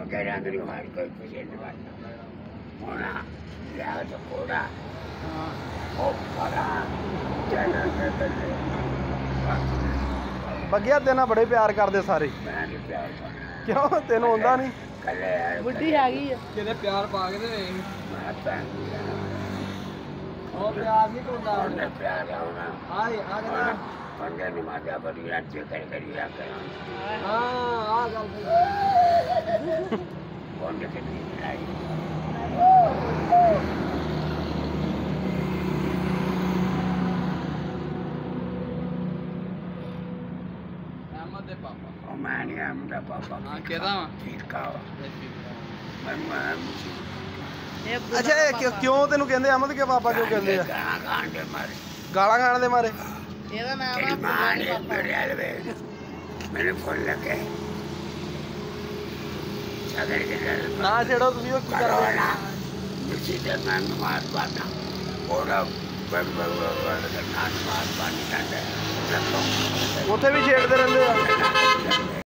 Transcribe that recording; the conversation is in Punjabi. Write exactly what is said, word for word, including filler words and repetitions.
कह रहा कि हमारी कोई खुशी नहीं बनता होना या तो कोड़ा ओ परा चला चला बगिया तेना बड़े प्यार करते सारे मैं प्यार करना क्यों तेन आंदा नहीं कले बुढ़ी आ गई है किते प्यार पा के ते मैं पैन ओ प्यार नहीं कोंदा ਉਹਨੇ ਪਿਆਰ ਆਉਣਾ आ आ गया ਪੰਗੇ ਨੂੰ ਮਾਜਾ ਬੜੀ ਰੱਜ ਕਰ ਕਰੀ ਆ ਕੇ हां आ गल सही ਉਹਨੇ ਕਿੰਨੀ ਲੜਾਈ अहमद दे पापा ਉਹ ਮੈਂ ਨਹੀਂ ਆ ਮੁੰਡਾ ਪਾਪਾ हां केदा वा ਠੀਕ ਕਾ ਮੈਂ ਮੈਂ ਮੁਸੀ ਅੱਛਾ ਇਹ ਕਿਉਂ- ਕਿਉਂ ਤੈਨੂੰ ਕਹਿੰਦੇ ਅਹਿਮਦ ਕੇ ਪਾਪਾ ਕਿਉਂ ਕਹਿੰਦੇ ਆ ਗਾਣਾ ਗਾਣ ਦੇ ਮਾਰੇ ਗਾਲਾਂ ਖਾਣ ਦੇ ਮਾਰੇ ਇਹਦਾ ਨਾਮ ਤੇਰੀ ਆ ਮਾਂ ਨੇ ਮੇਰੇ ਹਲਵੇ ਮੈਨੂੰ ਫੋਨ ਲੱਗੇ ਸਾਗਰ ਕੇ ਨਾਲ ਨਾ ਛੇੜੋ ਤੁਸੀਂ ਉਹ ਕੀ ਕਰਦੇ ਕਰੋਨਾ ਮੁਸੀ ਤੇ ਮੈਂ ਮਾਰ ਪਾਣਾ ਉਹਦਾ ਬੜ ਬੜ ਬੜ ਨਾਨ ਮਾਰ ਪਾਣੀ ਕੰਡੇ ਉੱਥੇ ਵੀ ਛੇੜਦੇ ਰਹਿੰਦੇ ਆ